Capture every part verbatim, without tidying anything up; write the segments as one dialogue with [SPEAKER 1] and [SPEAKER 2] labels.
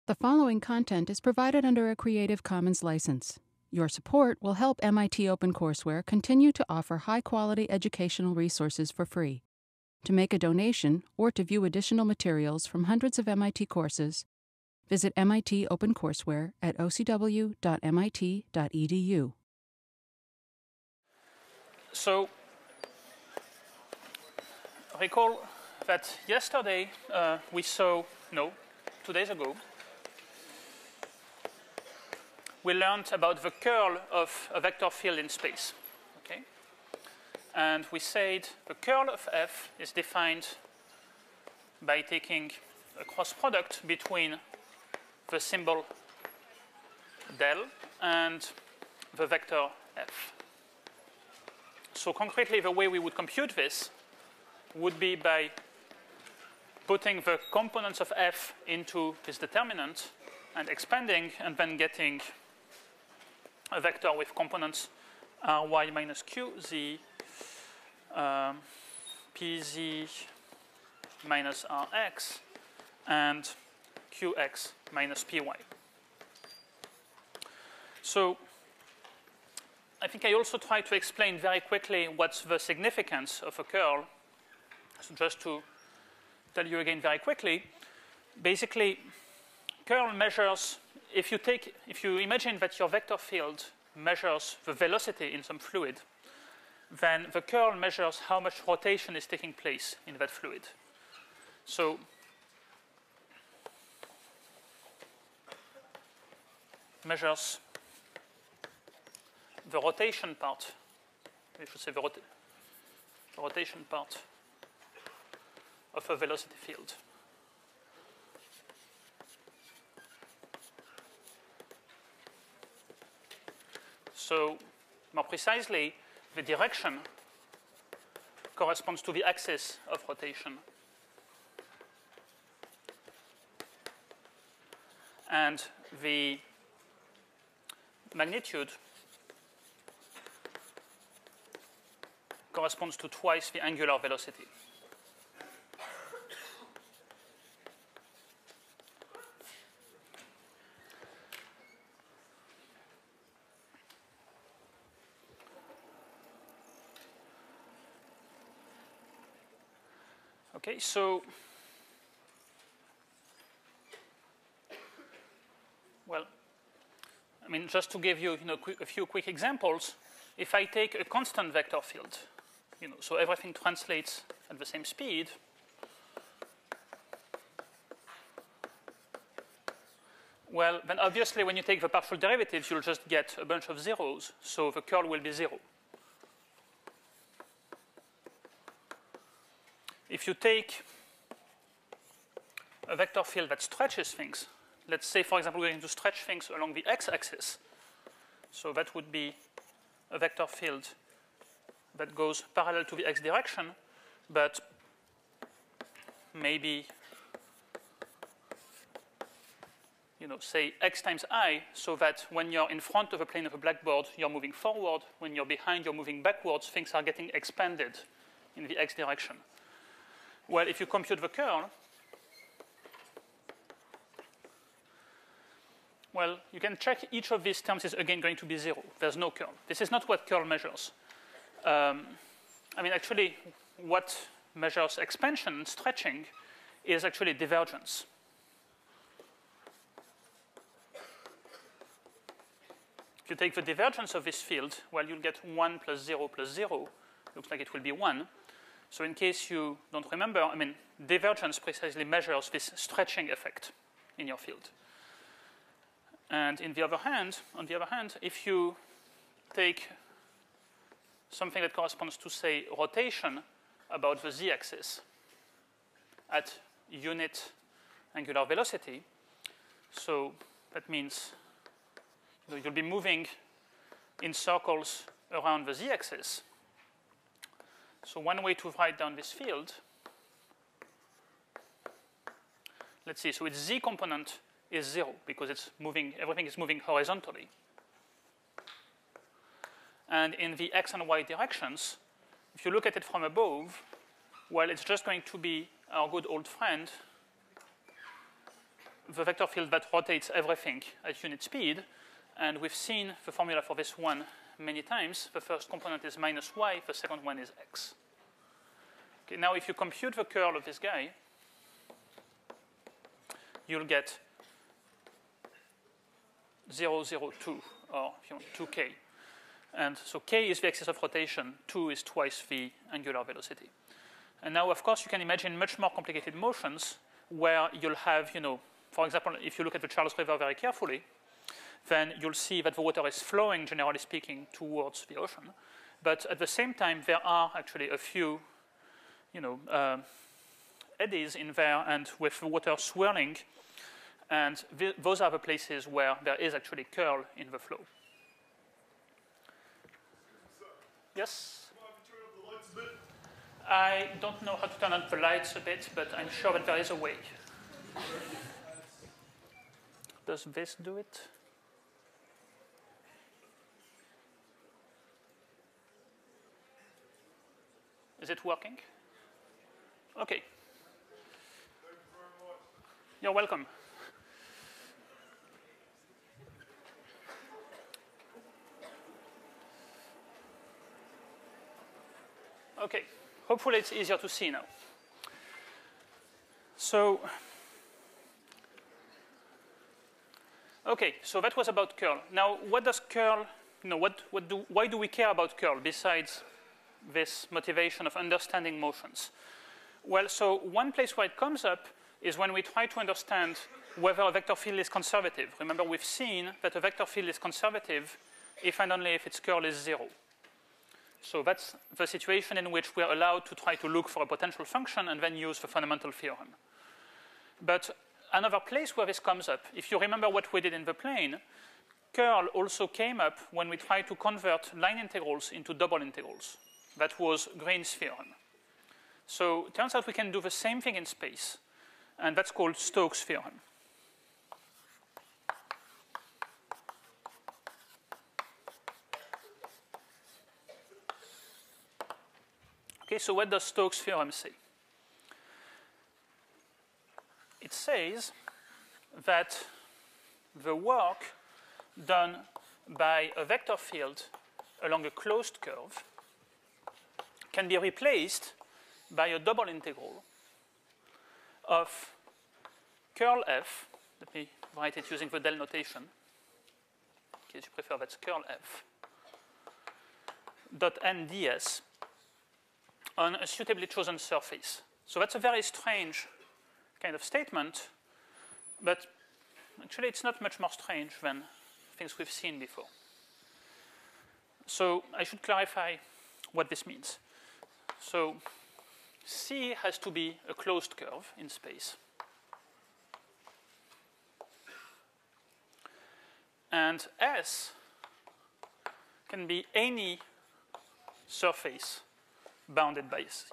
[SPEAKER 1] The following content is provided under a Creative Commons license. Your support will help M I T OpenCourseware continue to offer high-quality educational resources for free. To make a donation or to view additional materials from hundreds of M I T courses, visit M I T OpenCourseware at o c w dot m i t dot e d u.
[SPEAKER 2] So, recall that yesterday uh, we saw, no, two days ago, we learned about the curl of a vector field in space. Okay? And we said the curl of F is defined by taking a cross product between the symbol del and the vector F. So concretely, the way we would compute this would be by putting the components of F into this determinant and expanding, and then getting a vector with components ry minus qz, um, pz minus rx, and qx minus py. So I think I also tried to explain very quickly what's the significance of a curl. So just to tell you again very quickly, basically, curl measures, if you take, if you imagine that your vector field measures the velocity in some fluid, then the curl measures how much rotation is taking place in that fluid. So measures the rotation part, I should say the, rota the rotation part of a velocity field. So more precisely, the direction corresponds to the axis of rotation. And the magnitude corresponds to twice the angular velocity. Okay, so, well, I mean, just to give you, you know, a few quick examples, if I take a constant vector field, you know, so everything translates at the same speed, well, then obviously when you take the partial derivatives, you'll just get a bunch of zeros, so the curl will be zero. If you take a vector field that stretches things, let's say, for example, we're going to stretch things along the x-axis. So that would be a vector field that goes parallel to the x direction, but maybe, you know, say x times I, so that when you're in front of a plane of a blackboard, you're moving forward. When you're behind, you're moving backwards. Things are getting expanded in the x direction. Well, if you compute the curl, well, you can check each of these terms is again going to be zero. There's no curl. This is not what curl measures. Um, I mean, actually, what measures expansion and stretching is actually divergence. If you take the divergence of this field, well, you'll get one plus zero plus zero. Looks like it will be one. So in case you don't remember, I mean, divergence precisely measures this stretching effect in your field. And in the other hand, on the other hand, if you take something that corresponds to, say, rotation about the z-axis at unit angular velocity, so that means, you know, you'll be moving in circles around the z-axis. So one way to write down this field, let's see, so its z component is zero because it's moving, everything is moving horizontally. And in the x and y directions, if you look at it from above, well, it's just going to be our good old friend the vector field that rotates everything at unit speed. And we've seen the formula for this one many times. The first component is minus y, the second one is x. Okay, now if you compute the curl of this guy, you'll get zero, zero, two, or if you want, two k. And so k is the axis of rotation, two is twice the angular velocity. And now, of course, you can imagine much more complicated motions where you'll have, you know, for example, if you look at the Charles River very carefully, then you'll see that the water is flowing, generally speaking, towards the ocean. But at the same time, there are actually a few, you know, uh, eddies in there, and with the water swirling, and th those are the places where there is actually curl in the flow. Yes? I don't know how to turn on the lights a bit, but I'm sure that there is a way. Does this do it? Is it working? Okay. You're welcome. Okay. Hopefully it's easier to see now. So, okay, so that was about curl. Now, what does curl, you know, what, what do, why do we care about curl besides this motivation of understanding motions? Well, so one place where it comes up is when we try to understand whether a vector field is conservative. Remember, we've seen that a vector field is conservative if and only if its curl is zero. So that's the situation in which we're allowed to try to look for a potential function and then use the fundamental theorem. But another place where this comes up, if you remember what we did in the plane, curl also came up when we tried to convert line integrals into double integrals. That was Green's theorem. So it turns out we can do the same thing in space, and that's called Stokes' theorem. Okay, so what does Stokes' theorem say? It says that the work done by a vector field along a closed curve can be replaced by a double integral of curl f. Let me write it using the del notation. In case you prefer, that's curl f dot n ds on a suitably chosen surface. So that's a very strange kind of statement, but actually it's not much more strange than things we've seen before. So I should clarify what this means. So C has to be a closed curve in space. And S can be any surface bounded by C.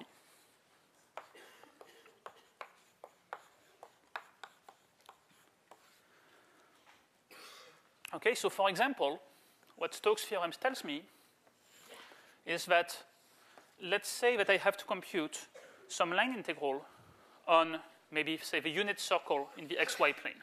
[SPEAKER 2] Okay, so for example, what Stokes' theorem tells me is that, let's say that I have to compute some line integral on maybe, say, the unit circle in the xy plane.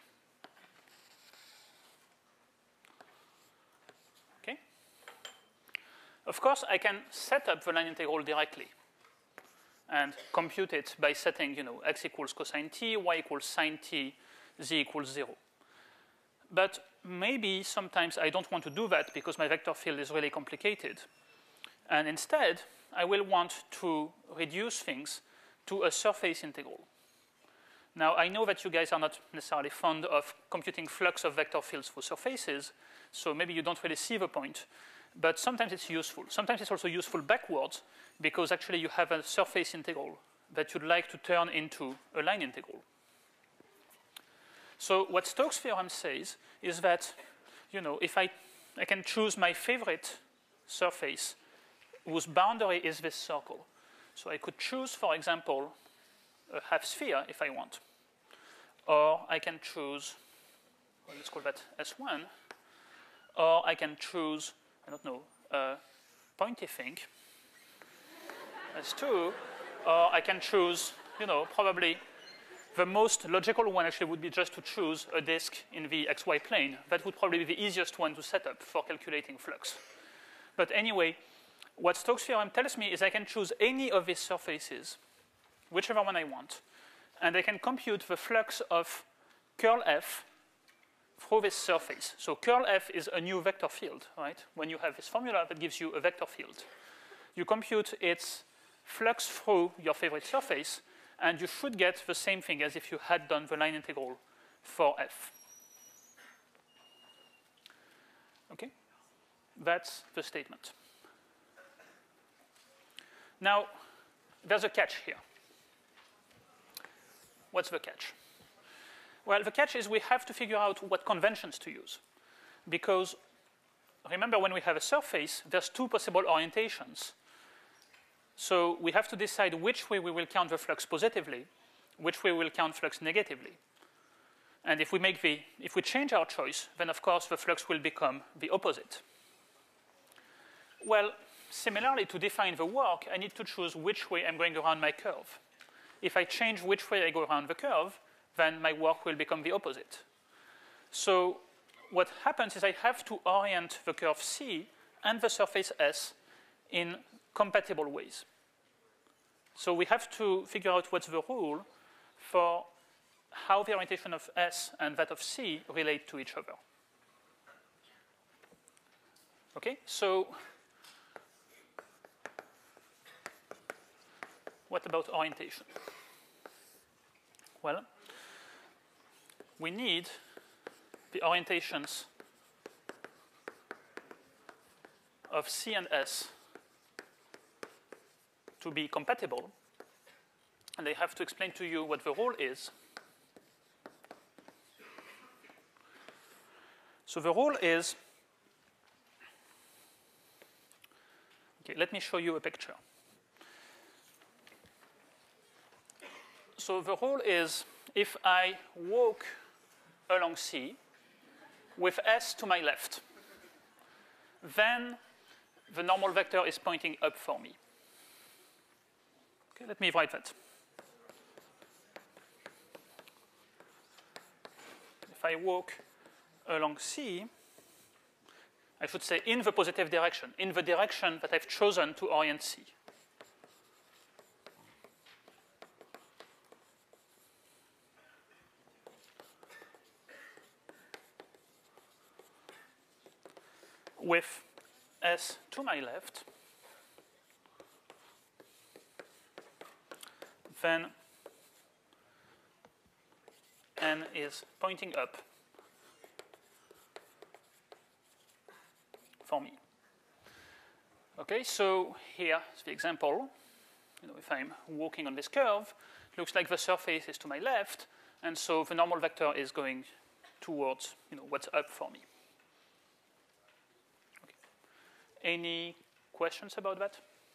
[SPEAKER 2] Okay? Of course, I can set up the line integral directly and compute it by setting, you know, x equals cosine t, y equals sine t, z equals zero. But maybe sometimes I don't want to do that because my vector field is really complicated. And instead, I will want to reduce things to a surface integral. Now, I know that you guys are not necessarily fond of computing flux of vector fields for surfaces, so maybe you don't really see the point. But sometimes it's useful. Sometimes it's also useful backwards, because actually you have a surface integral that you'd like to turn into a line integral. So what Stokes' theorem says is that, you know, if I, I can choose my favorite surface whose boundary is this circle. So I could choose, for example, a half sphere if I want. Or I can choose, well, let's call that S one. Or I can choose, I don't know, a pointy thing, S two. Or I can choose, you know, probably The most logical one actually would be just to choose a disk in the X Y plane. That would probably be the easiest one to set up for calculating flux. But anyway, what Stokes' theorem tells me is I can choose any of these surfaces, whichever one I want, and I can compute the flux of curl F through this surface. So curl F is a new vector field, right? When you have this formula that gives you a vector field. You compute its flux through your favorite surface, and you should get the same thing as if you had done the line integral for F. Okay? That's the statement. Now, there's a catch here. What's the catch? Well, the catch is we have to figure out what conventions to use. Because remember, when we have a surface, there's two possible orientations. So we have to decide which way we will count the flux positively, which way we will count flux negatively. And if we make the, if we change our choice, then of course the flux will become the opposite. Well, similarly, to define the work, I need to choose which way I'm going around my curve. If I change which way I go around the curve, then my work will become the opposite. So what happens is I have to orient the curve C and the surface S in compatible ways. So we have to figure out what's the rule for how the orientation of S and that of C relate to each other. Okay, so what about orientation? Well, we need the orientations of C and S to be compatible, and I have to explain to you what the rule is. So the rule is, okay, let me show you a picture. So the rule is if I walk along C with S to my left, then the normal vector is pointing up for me. Okay, let me write that. If I walk along C, I should say in the positive direction, in the direction that I've chosen to orient C. With S to my left, then N is pointing up for me. Okay, so here's the example. You know, if I'm walking on this curve, it looks like the surface is to my left, and so the normal vector is going towards, you know, what's up for me. Okay. Any questions about that?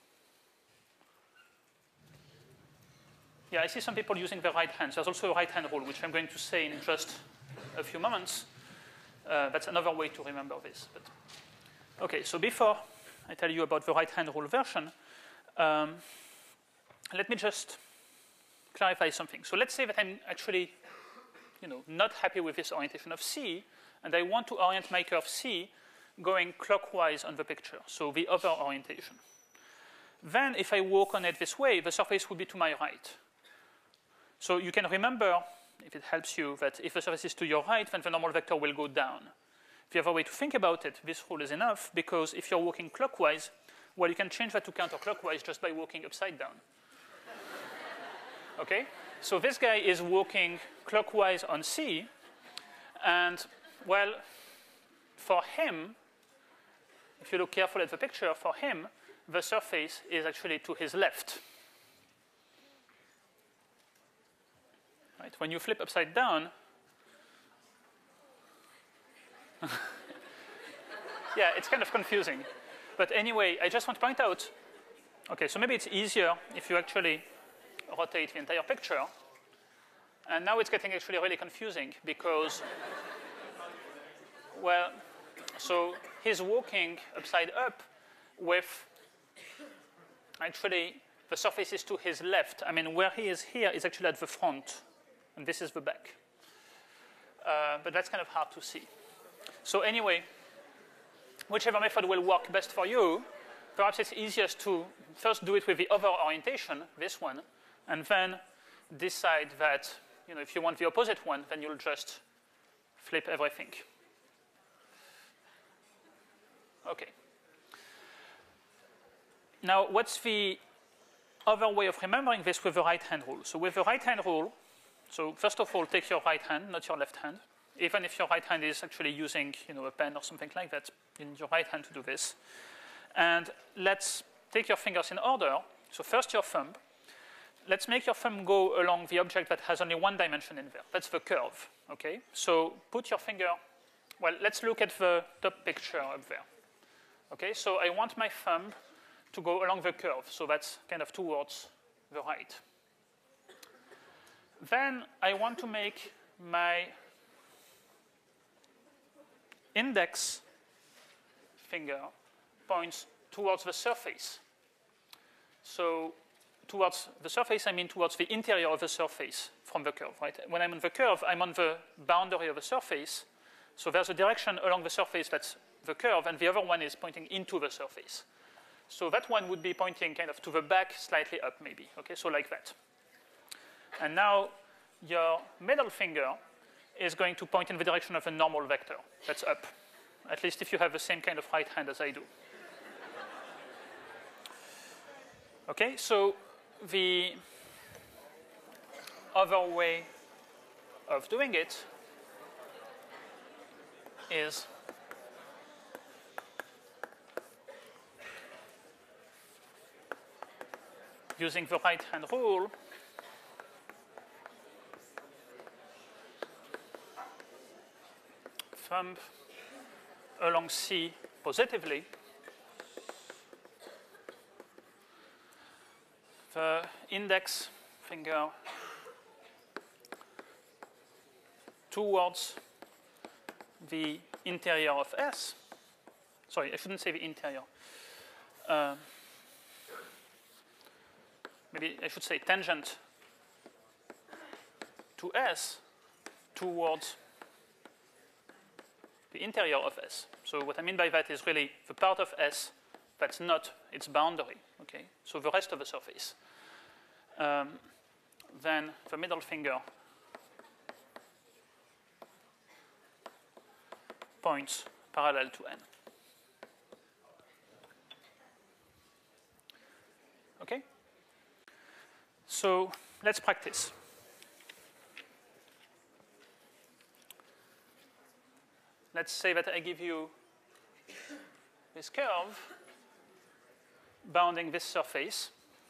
[SPEAKER 2] Yeah, I see some people using the right hand. There's also a right hand rule, which I'm going to say in just a few moments. Uh, that's another way to remember this. But okay, so before I tell you about the right hand rule version, um, let me just clarify something. So let's say that I'm actually, you know, not happy with this orientation of C, and I want to orient my curve C going clockwise on the picture, so the other orientation. Then if I walk on it this way, the surface would be to my right. So you can remember, if it helps you, that if the surface is to your right, then the normal vector will go down. The other way to think about it, this rule is enough, because if you're walking clockwise, well, you can change that to counterclockwise just by walking upside down. Okay? So this guy is walking clockwise on C, and, well, for him, if you look carefully at the picture, for him, the surface is actually to his left. Right? When you flip upside down, yeah, it's kind of confusing. But anyway, I just want to point out, okay, so maybe it's easier if you actually rotate the entire picture. And now it's getting actually really confusing because, well, so he's walking upside up with, actually, the surface is to his left. I mean, where he is here is actually at the front. and this is the back. Uh, but that's kind of hard to see. So anyway, whichever method will work best for you, perhaps it's easiest to first do it with the other orientation, this one, and then decide that, you know, if you want the opposite one, then you'll just flip everything. Okay. Now, what's the other way of remembering this with the right-hand rule? So with the right-hand rule, so first of all, take your right hand, not your left hand. Even if your right hand is actually using, you know, a pen or something like that, you need your right hand to do this. And let's take your fingers in order. So first your thumb. Let's make your thumb go along the object that has only one dimension in there. That's the curve, okay? So put your finger, well, let's look at the top picture up there. Okay, so I want my thumb to go along the curve, so that's kind of towards the right. Then I want to make my index finger points towards the surface. So towards the surface, I mean towards the interior of the surface from the curve, right? When I'm on the curve, I'm on the boundary of the surface. So there's a direction along the surface that's the curve, and the other one is pointing into the surface. So that one would be pointing kind of to the back, slightly up maybe, okay? So like that. And now your middle finger is going to point in the direction of a normal vector. That's up, at least if you have the same kind of right hand as I do. Okay, so the other way of doing it is using the right-hand rule. Thumb along C positively. The index finger towards the interior of S. Sorry, I shouldn't say the interior. Uh, maybe I should say tangent to S towards the interior of S. So what I mean by that is really the part of S that's not its boundary, okay? So the rest of the surface. Um, then the middle finger points parallel to N. Okay? So let's practice. Let's say that I give you this curve bounding this surface.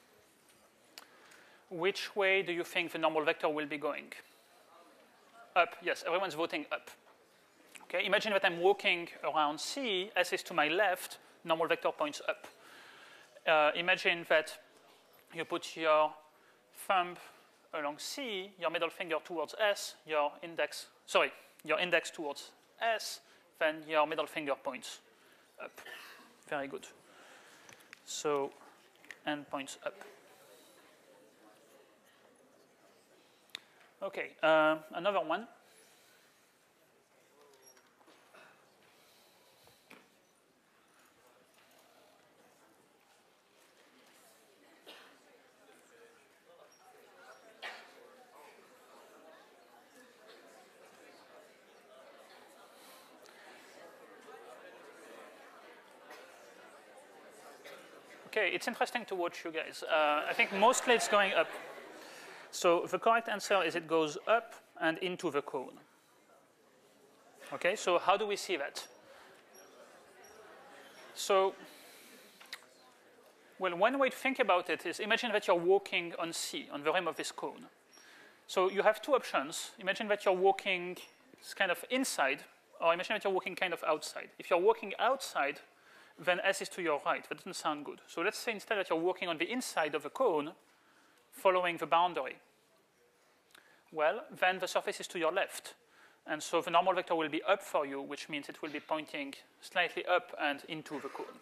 [SPEAKER 2] Which way do you think the normal vector will be going? Up, yes, everyone's voting up. Okay, imagine that I'm walking around C, S is to my left, normal vector points up. Uh, imagine that you put your thumb along C, your middle finger towards S, your index, sorry, your index towards S, then your middle finger points up. Very good. So, N points up. Okay, uh, another one. Okay, it's interesting to watch you guys. Uh, I think mostly it's going up. So the correct answer is it goes up and into the cone. Okay, so how do we see that? So, well, one way to think about it is imagine that you're walking on C, on the rim of this cone. So you have two options. Imagine that you're walking kind of inside, or imagine that you're walking kind of outside. If you're walking outside, then S is to your right. That doesn't sound good. So let's say instead that you're walking on the inside of the cone, following the boundary. Well, then the surface is to your left. And so the normal vector will be up for you, which means it will be pointing slightly up and into the cone.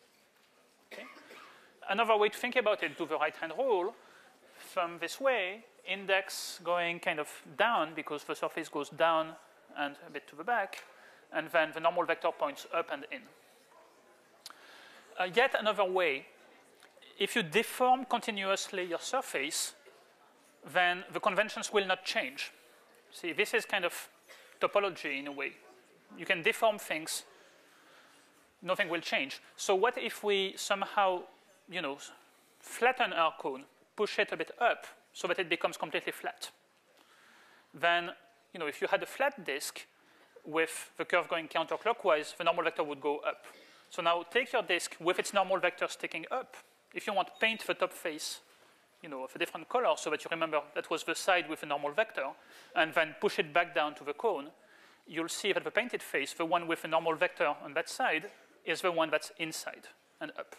[SPEAKER 2] Okay? Another way to think about it, do the right-hand rule. Thumb this way, index going kind of down because the surface goes down and a bit to the back, and then the normal vector points up and in. Uh, yet another way, if you deform continuously your surface, then the conventions will not change. See, this is kind of topology in a way. You can deform things, nothing will change. So what if we somehow, you know, flatten our cone, push it a bit up so that it becomes completely flat? Then, you know, if you had a flat disk with the curve going counterclockwise, the normal vector would go up. So now take your disk with its normal vector sticking up. If you want to paint the top face, you know, of a different color so that you remember that was the side with the normal vector, and then push it back down to the cone, you'll see that the painted face, the one with the normal vector on that side, is the one that's inside and up.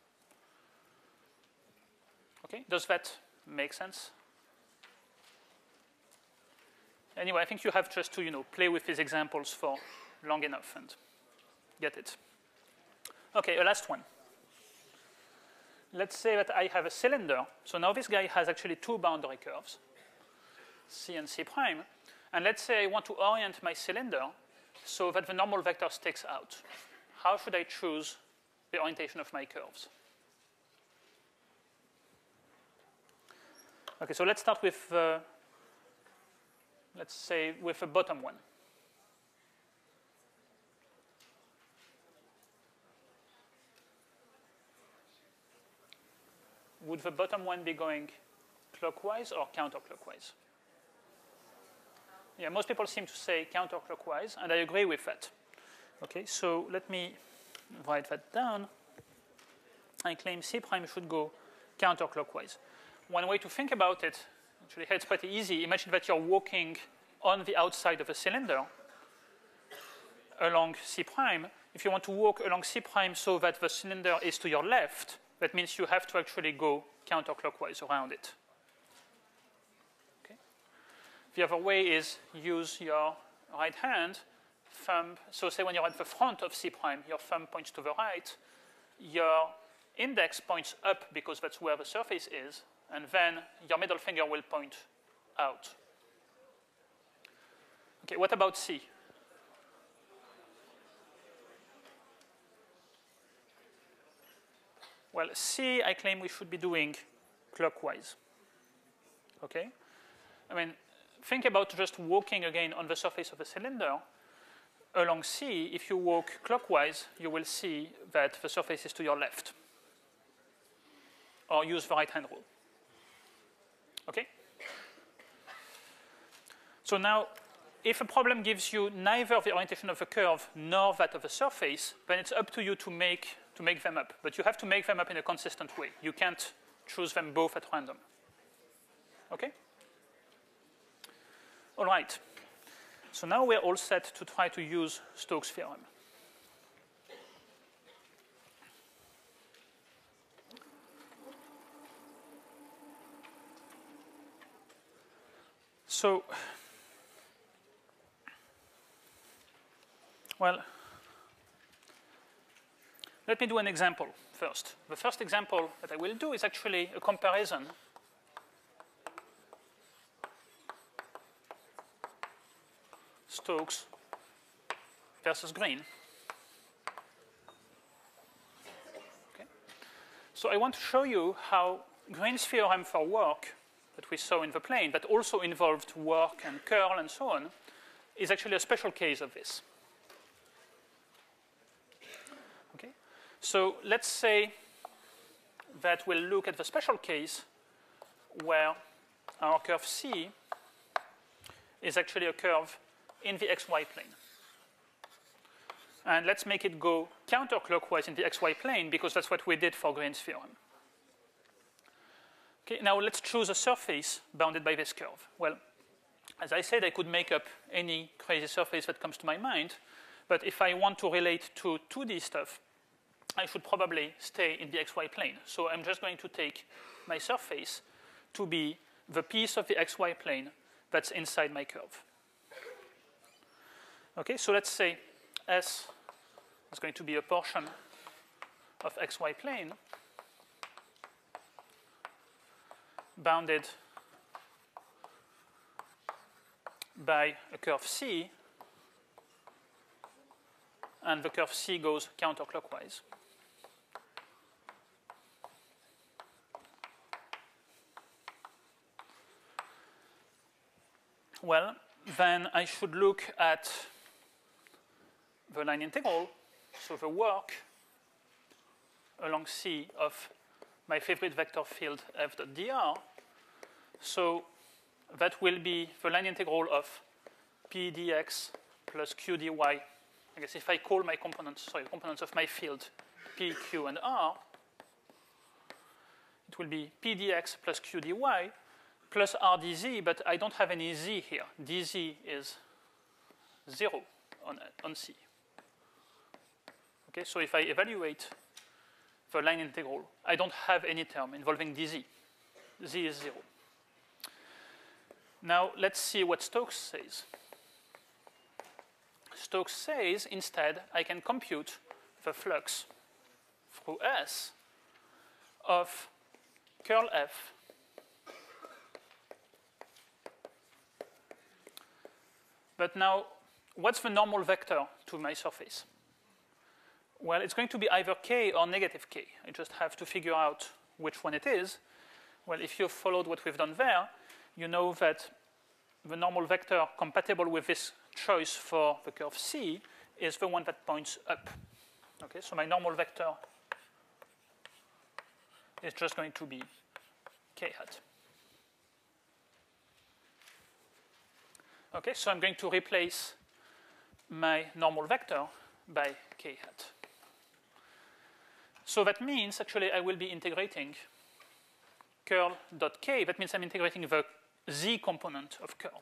[SPEAKER 2] Okay, does that make sense? Anyway, I think you have just to, you know, play with these examples for long enough and get it. Okay, a last one. Let's say that I have a cylinder. So now this guy has actually two boundary curves, C and C prime. And let's say I want to orient my cylinder so that the normal vector sticks out. How should I choose the orientation of my curves? Okay, so let's start with, uh, let's say, with the bottom one. Would the bottom one be going clockwise or counterclockwise? Yeah, most people seem to say counterclockwise, and I agree with that. Okay, so let me write that down. I claim C prime should go counterclockwise. One way to think about it, actually, it's pretty easy. Imagine that you're walking on the outside of a cylinder along C prime. If you want to walk along C prime so that the cylinder is to your left, that means you have to actually go counterclockwise around it. Okay. The other way is use your right hand, thumb. So say when you're at the front of C prime, your thumb points to the right, your index points up because that's where the surface is, and then your middle finger will point out. Okay, what about C? Well, C, I claim we should be doing clockwise. Okay? I mean, think about just walking again on the surface of a cylinder. Along C, if you walk clockwise, you will see that the surface is to your left. Or use the right-hand rule. Okay? So now, if a problem gives you neither the orientation of the curve nor that of the surface, then it's up to you to make, to make them up. But you have to make them up in a consistent way. You can't choose them both at random. Okay? All right. So now we're all set to try to use Stokes' theorem. So, well, let me do an example first. The first example that I will do is actually a comparison Stokes versus Green. Okay. So I want to show you how Green's theorem for work that we saw in the plane, that also involved work and curl and so on, is actually a special case of this. Okay. So let's say that we'll look at the special case where our curve C is actually a curve in the xy plane. And let's make it go counterclockwise in the xy plane because that's what we did for Green's theorem. Okay, now let's choose a surface bounded by this curve. Well, as I said, I could make up any crazy surface that comes to my mind, but if I want to relate to two D stuff, I should probably stay in the xy plane. So I'm just going to take my surface to be the piece of the xy plane that's inside my curve. Okay, so let's say S is going to be a portion of xy plane bounded by a curve C, and the curve C goes counterclockwise. Well, then I should look at the line integral, so the work along C of my favorite vector field f dot dr. So that will be the line integral of p dx plus q dy. I guess if I call my components, sorry, components of my field p, q, and r, it will be p dx plus q dy plus r dz, but I don't have any z here. dz is zero on, on C. Okay, so if I evaluate the line integral, I don't have any term involving dz. Z is zero. Now let's see what Stokes says. Stokes says instead I can compute the flux through S of curl F but now, what's the normal vector to my surface? Well, it's going to be either k or negative k. I just have to figure out which one it is. Well, if you've followed what we've done there, you know that the normal vector compatible with this choice for the curve C is the one that points up. Okay, so my normal vector is just going to be k hat. Okay, so I'm going to replace my normal vector by k hat. So that means actually I will be integrating curl dot k. That means I'm integrating the z component of curl.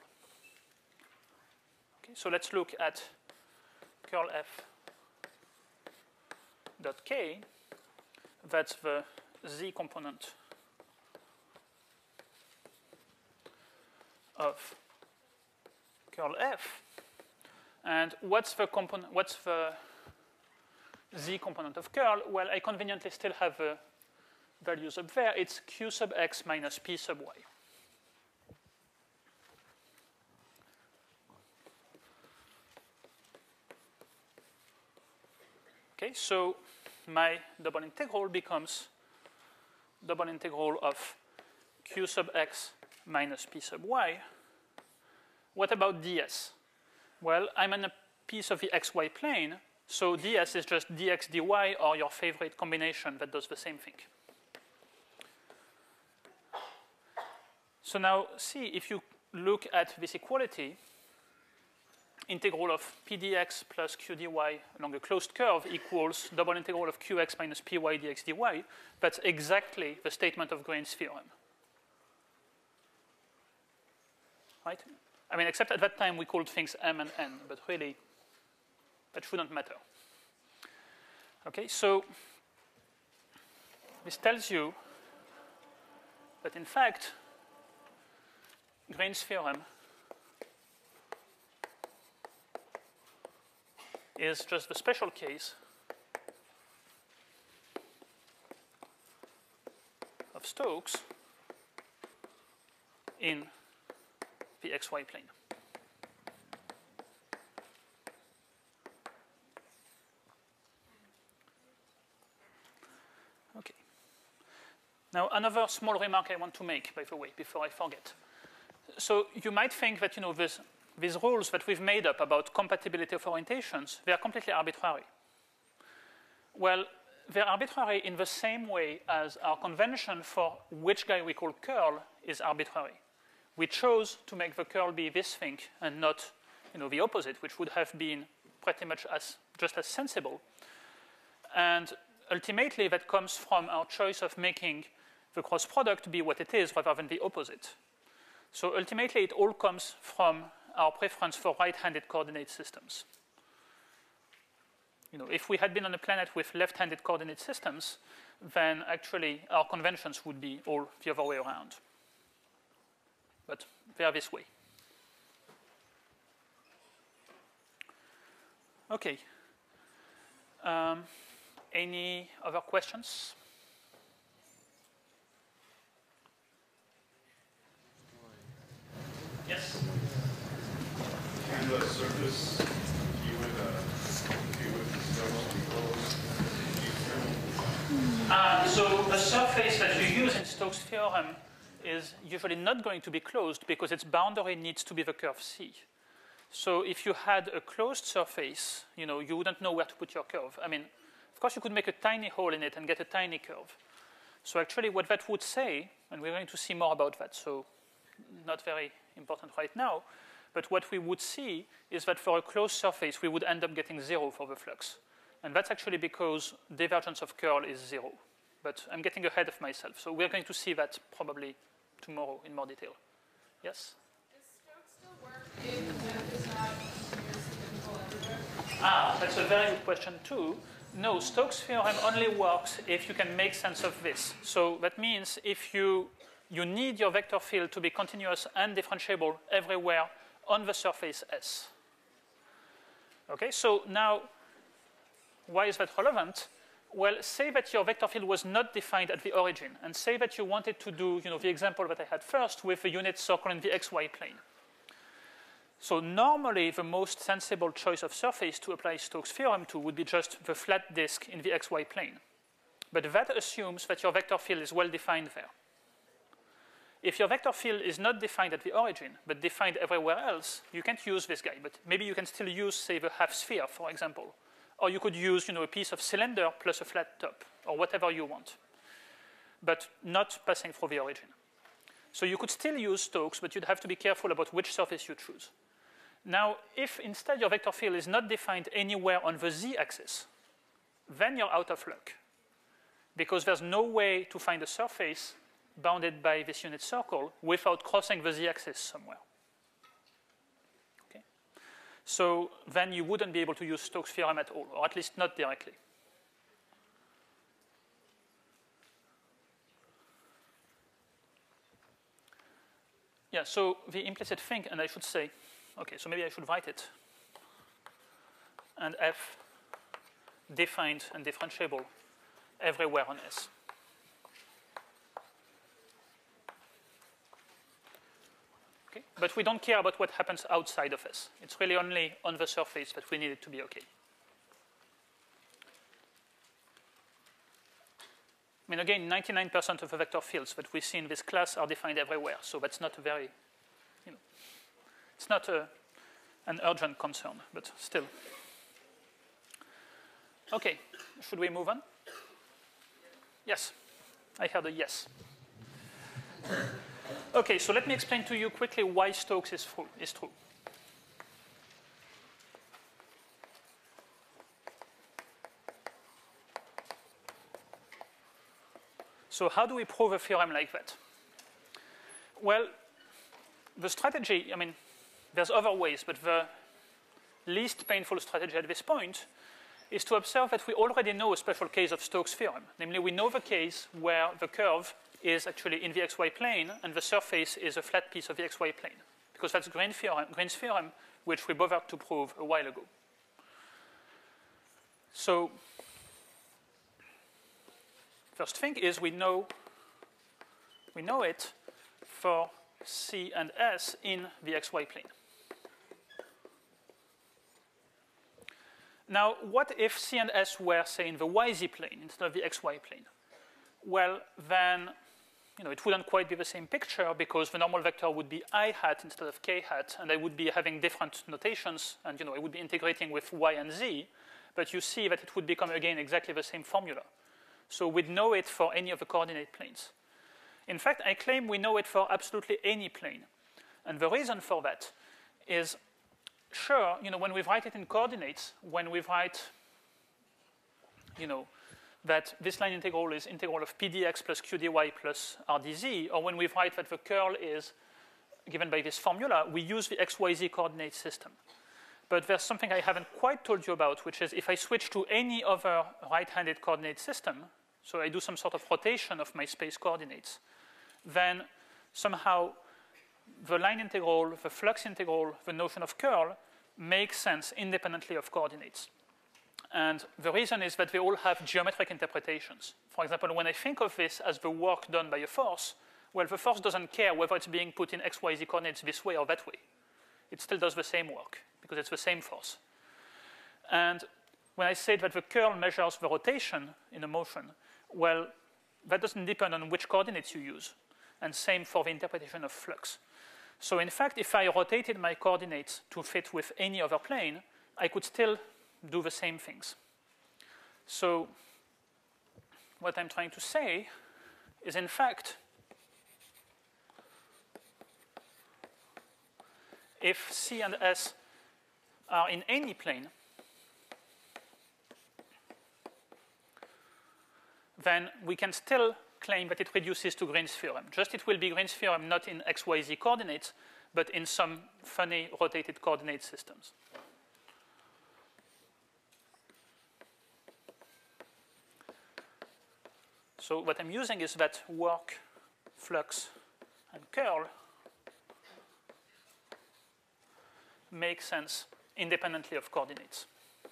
[SPEAKER 2] Okay, so let's look at curl f dot k. That's the z component of curl f. And what's the component? What's the z component of curl? Well, I conveniently still have the values up there. It's q sub x minus p sub y. Okay, so my double integral becomes double integral of q sub x minus p sub y. What about ds? Well, I'm on a piece of the xy plane, so ds is just dx dy or your favorite combination that does the same thing. So now see, if you look at this equality, integral of p dx plus q dy along a closed curve equals double integral of qx minus py dx dy. That's exactly the statement of Green's theorem. Right? I mean, except at that time we called things m and n, but really that shouldn't matter. Okay, so this tells you that in fact Green's theorem is just the special case of Stokes in the xy plane. Okay. Now, another small remark I want to make, by the way, before I forget. So you might think that, you know, this, these rules that we've made up about compatibility of orientations, they are completely arbitrary. Well, they're arbitrary in the same way as our convention for which guy we call curl is arbitrary. We chose to make the curl be this thing and not, you know, the opposite, which would have been pretty much as, just as sensible. And ultimately, that comes from our choice of making the cross product be what it is rather than the opposite. So ultimately, it all comes from our preference for right-handed coordinate systems. You know, if we had been on a planet with left-handed coordinate systems, then actually our conventions would be all the other way around. But they are this way. Okay. Um, any other questions? Yes?
[SPEAKER 3] do a surface you would uh, you would still
[SPEAKER 2] Uh, so a surface that you use in Stokes' theorem is usually not going to be closed because its boundary needs to be the curve C. So if you had a closed surface, you know, you wouldn't know where to put your curve. I mean, of course, you could make a tiny hole in it and get a tiny curve. So actually what that would say, and we're going to see more about that, so not very important right now, but what we would see is that for a closed surface, we would end up getting zero for the flux. And that's actually because divergence of curl is zero. But I'm getting ahead of myself. So we're going to see that probably tomorrow in more detail. Yes?
[SPEAKER 4] Does Stokes still work if F is not continuous symmetrical everywhere?
[SPEAKER 2] Ah, that's a very good question too. No, Stokes' theorem only works if you can make sense of this. So that means if you, you need your vector field to be continuous and differentiable everywhere on the surface S. Okay, so now, why is that relevant? Well, say that your vector field was not defined at the origin, and say that you wanted to do, you know, the example that I had first with the unit circle in the xy plane. So normally, the most sensible choice of surface to apply Stokes' theorem to would be just the flat disk in the xy plane. But that assumes that your vector field is well defined there. If your vector field is not defined at the origin, but defined everywhere else, you can't use this guy. But maybe you can still use, say, the half sphere, for example. Or you could use, you know, a piece of cylinder plus a flat top, or whatever you want, but not passing through the origin. So you could still use Stokes, but you'd have to be careful about which surface you choose. Now, if instead your vector field is not defined anywhere on the z-axis, then you're out of luck, because there's no way to find a surface bounded by this unit circle without crossing the z-axis somewhere. Okay? So then you wouldn't be able to use Stokes' theorem at all, or at least not directly. Yeah, so the implicit thing, and I should say, okay, so maybe I should write it. And F defined and differentiable everywhere on S. Okay? But we don't care about what happens outside of S. It's really only on the surface that we need it to be okay. I mean, again, ninety-nine percent of the vector fields that we see in this class are defined everywhere. So that's not a very, you know, it's not a, an urgent concern, but still. Okay, should we move on? Yes, I heard a yes. Okay, so let me explain to you quickly why Stokes is, true, is true. So how do we prove a theorem like that? Well, the strategy, I mean, there's other ways, but the least painful strategy at this point is to observe that we already know a special case of Stokes' theorem. Namely, we know the case where the curve is actually in the xy plane and the surface is a flat piece of the xy plane, because that's Green's theorem, Green's theorem, which we bothered to prove a while ago. So first thing is we know, we know it for C and S in the xy plane. Now, what if C and S were, say, in the yz plane instead of the xy plane? Well, then, you know, it wouldn't quite be the same picture because the normal vector would be I hat instead of k hat, and I would be having different notations, and, you know, I would be integrating with y and z, but you see that it would become, again, exactly the same formula. So we'd know it for any of the coordinate planes. In fact, I claim we know it for absolutely any plane. And the reason for that is, sure, you know, when we write it in coordinates, when we write, you know, that this line integral is integral of p dx plus q dy plus r dz, or when we write that the curl is given by this formula, we use the x y z coordinate system. But there's something I haven't quite told you about, which is if I switch to any other right-handed coordinate system, so I do some sort of rotation of my space coordinates, then somehow the line integral, the flux integral, the notion of curl makes sense independently of coordinates. And the reason is that they all have geometric interpretations. For example, when I think of this as the work done by a force, well, the force doesn't care whether it's being put in x, y, z coordinates this way or that way. it still does the same work because it's the same force. And when I say that the curl measures the rotation in a motion, well, that doesn't depend on which coordinates you use. And same for the interpretation of flux. So in fact, if I rotated my coordinates to fit with any other plane, I could still do the same things. So what I'm trying to say is, in fact, if C and S are in any plane, then we can still claim that it reduces to Green's theorem. Just it will be Green's theorem not in x, y, z coordinates, but in some funny rotated coordinate systems. So what I'm using is that work, flux, and curl make sense independently of coordinates.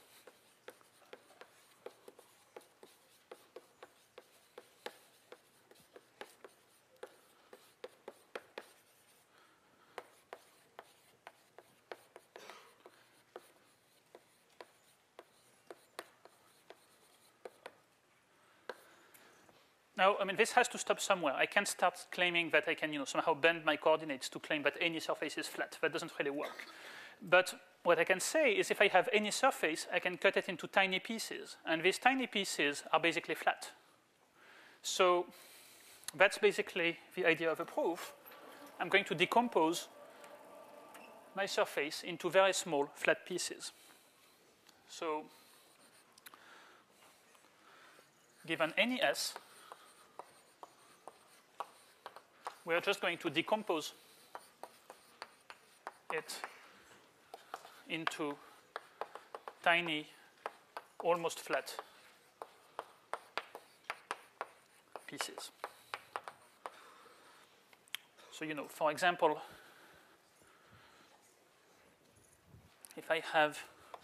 [SPEAKER 2] Now, I mean, this has to stop somewhere. I can't start claiming that I can, you know, somehow bend my coordinates to claim that any surface is flat. That doesn't really work. But what I can say is if I have any surface, I can cut it into tiny pieces. And these tiny pieces are basically flat. So that's basically the idea of a proof. I'm going to decompose my surface into very small flat pieces. So given any S, we are just going to decompose it into tiny, almost flat pieces. So, you know, for example, if I have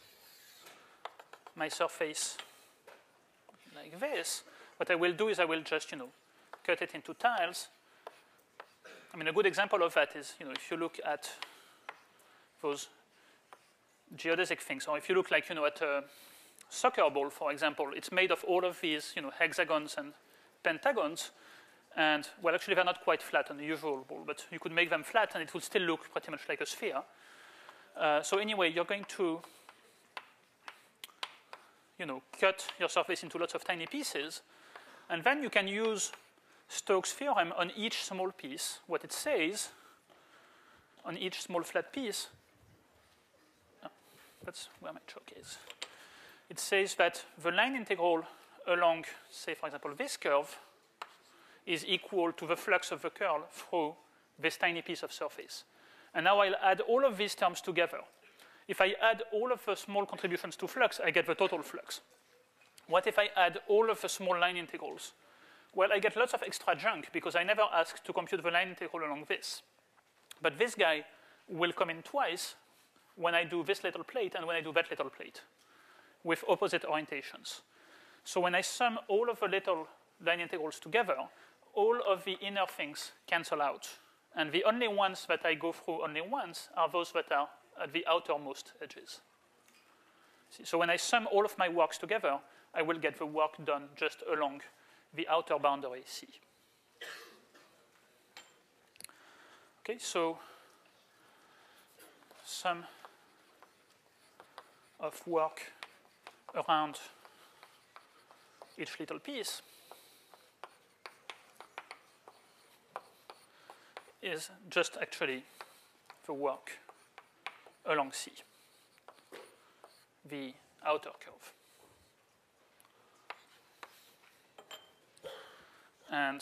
[SPEAKER 2] my surface like this, what I will do is I will just, you know, cut it into tiles. I mean, a good example of that is, you know, if you look at those geodesic things, or if you look like, you know, at a soccer ball, for example, it's made of all of these, you know, hexagons and pentagons, and, well, actually, they're not quite flat on the usual ball, but you could make them flat, and it would still look pretty much like a sphere. Uh, so anyway, you're going to, you know, cut your surface into lots of tiny pieces, and then you can use Stokes' theorem on each small piece. What it says on each small flat piece, oh, that's where my chalk is. It says that the line integral along, say, for example, this curve is equal to the flux of the curl through this tiny piece of surface. And now I'll add all of these terms together. If I add all of the small contributions to flux, I get the total flux. What if I add all of the small line integrals? Well, I get lots of extra junk because I never asked to compute the line integral along this. But this guy will come in twice when I do this little plate and when I do that little plate with opposite orientations. So when I sum all of the little line integrals together, all of the inner things cancel out. And the only ones that I go through only once are those that are at the outermost edges. See, so when I sum all of my works together, I will get the work done just along the outer boundary C. Okay, so sum of work around each little piece is just actually the work along C, the outer curve. And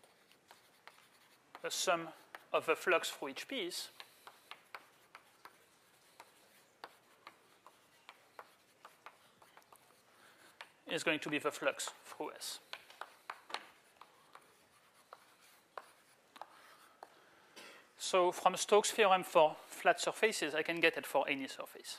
[SPEAKER 2] the sum of the flux through each piece is going to be the flux through S. So from Stokes' theorem for flat surfaces, I can get it for any surface.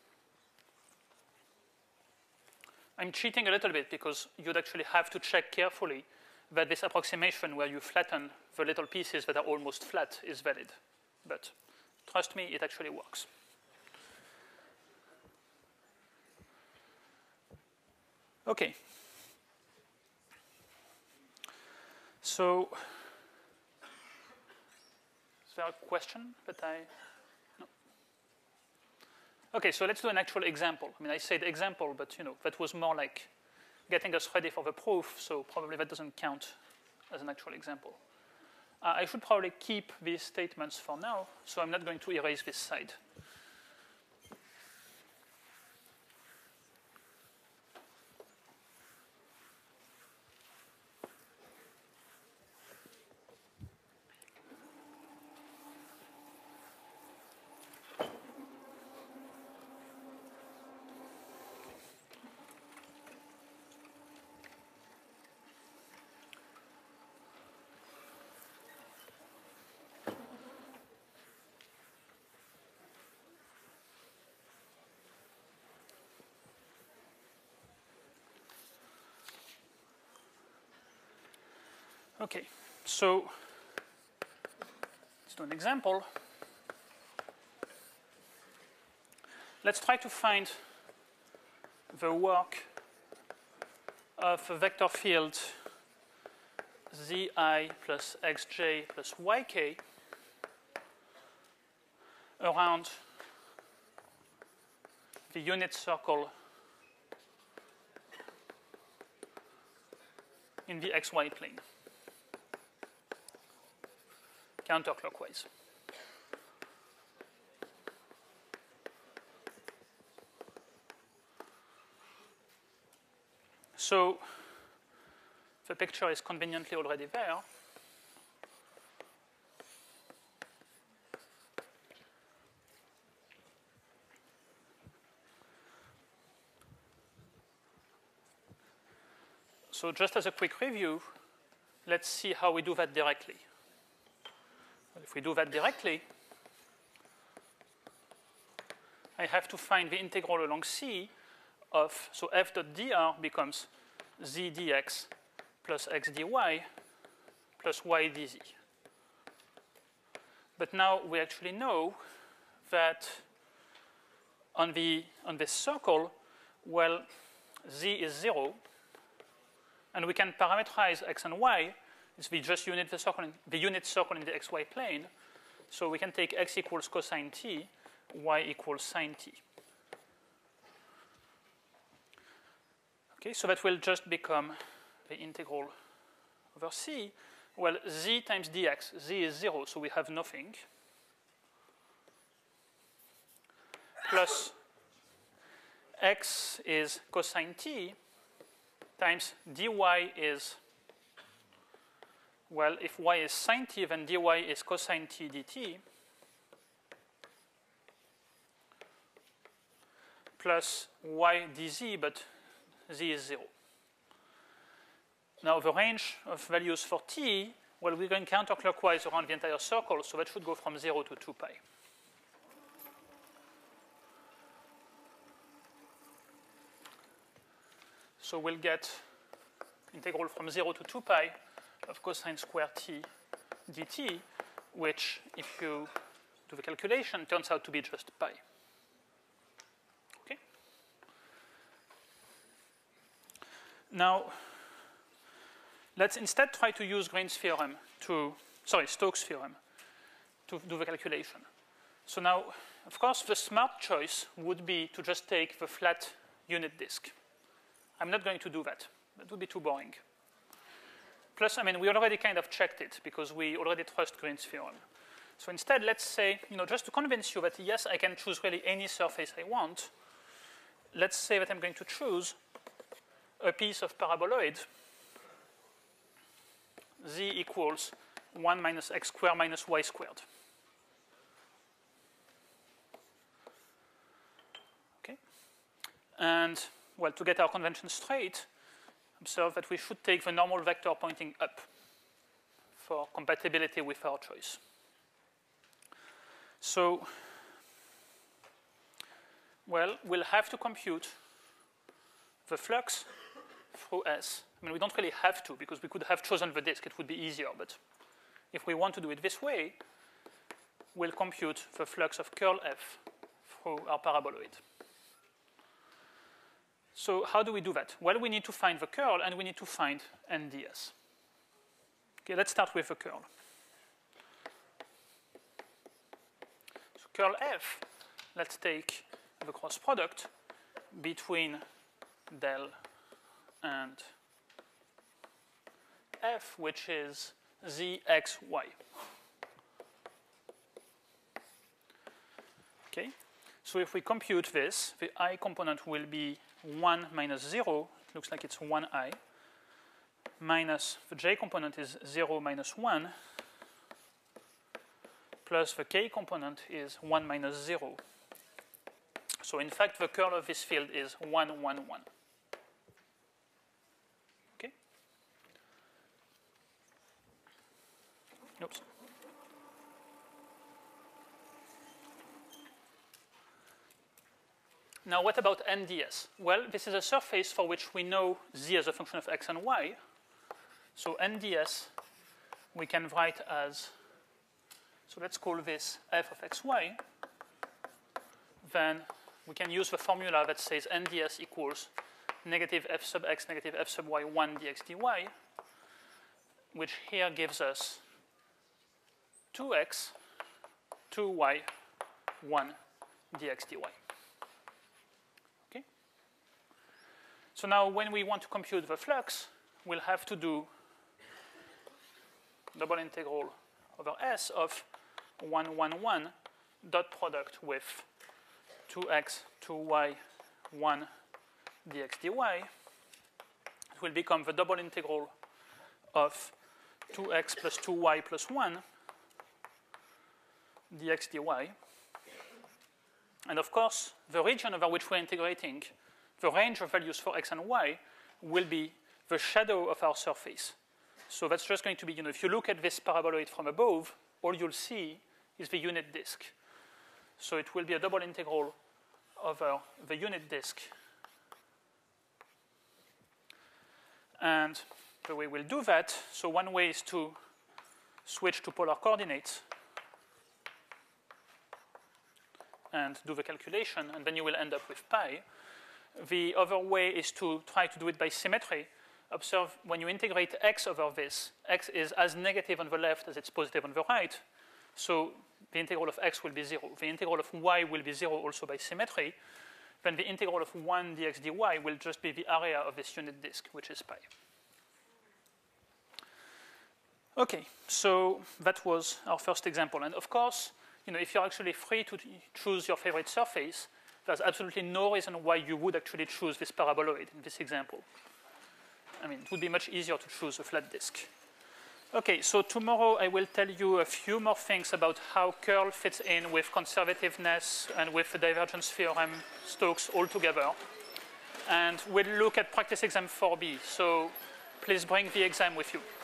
[SPEAKER 2] I'm cheating a little bit because you'd actually have to check carefully that this approximation where you flatten the little pieces that are almost flat is valid. But Trust me, it actually works. Okay. So, is there a question that I, no? Okay, so let's do an actual example. I mean, I said example, but you know, that was more like getting us ready for the proof, so probably that doesn't count as an actual example. Uh, I should probably keep these statements for now, so I'm not going to erase this side. Okay, so let's do an example. Let's try to find the work of a vector field zi plus xj plus yk around the unit circle in the xy plane, counterclockwise. So the picture is conveniently already there. So just as a quick review, let's see how we do that directly. Well, if we do that directly, I have to find the integral along C of, so f dot dr becomes z dx plus x dy plus y dz. But now we actually know that on the on this circle, well, z is zero, and we can parameterize x and y. It's the just unit the circle in, the unit circle in the xy plane. So we can take x equals cosine t, y equals sine t. Okay, so that will just become the integral over c. Well, z times dx, z is zero, so we have nothing. Plus x is cosine t times dy is, well, if y is sine t, then dy is cosine t dt, plus y dz, but z is zero. Now the range of values for t, well, we're going counterclockwise around the entire circle, so that should go from zero to two pi. So we'll get integral from zero to two pi of cosine square t dt, which, if you do the calculation, turns out to be just pi. Okay? Now, let's instead try to use Green's theorem to, sorry, Stokes' theorem to do the calculation. So now, of course, the smart choice would be to just take the flat unit disk. I'm not going to do that. That would be too boring. Plus, I mean, we already kind of checked it because we already trust Green's theorem. So instead, let's say, you know, just to convince you that, yes, I can choose really any surface I want, let's say that I'm going to choose a piece of paraboloid z equals one minus x squared minus y squared. Okay? And, well, to get our convention straight, observe that we should take the normal vector pointing up for compatibility with our choice. So, well, we'll have to compute the flux through S. I mean, we don't really have to, because we could have chosen the disk. It would be easier. But if we want to do it this way, we'll compute the flux of curl F through our paraboloid. So how do we do that? Well, we need to find the curl, and we need to find N D S. Okay, let's start with the curl. So curl F, let's take the cross product between del and F, which is Z X Y. Okay, so if we compute this, the I component will be one minus zero. It looks like it's one I. Minus the J component is zero minus one. Plus the K component is one minus zero. So in fact, the curl of this field is one, one, one. Okay? Oops. Now, what about N D S? Well, this is a surface for which we know Z as a function of X and Y. So N D S we can write as, so let's call this F of X Y. Then we can use the formula that says N D S equals negative F sub X, negative F sub Y, one dx dy, which here gives us two X, two Y, one dx dy. Okay? So now when we want to compute the flux, we'll have to do double integral over S of one, one, one dot product with two X, two Y, one dx dy. It will become the double integral of two X plus two Y plus one dx dy. And of course, the region over which we're integrating, the range of values for X and Y, will be the shadow of our surface. So that's just going to be, you know, if you look at this paraboloid from above, all you'll see is the unit disk. So it will be a double integral over the unit disk. And the way we'll do that, so one way is to switch to polar coordinates and do the calculation, and then you will end up with pi. The other way is to try to do it by symmetry. Observe when you integrate X over this, X is as negative on the left as it's positive on the right. So the integral of X will be zero. The integral of Y will be zero also by symmetry. Then the integral of one dx dy will just be the area of this unit disk, which is pi. Okay, so that was our first example. And of course, you know, if you're actually free to choose your favorite surface, there's absolutely no reason why you would actually choose this paraboloid in this example. I mean, it would be much easier to choose a flat disk. Okay, so tomorrow I will tell you a few more things about how curl fits in with conservativeness and with the divergence theorem, Stokes all together. And we'll look at practice exam four B. So please bring the exam with you.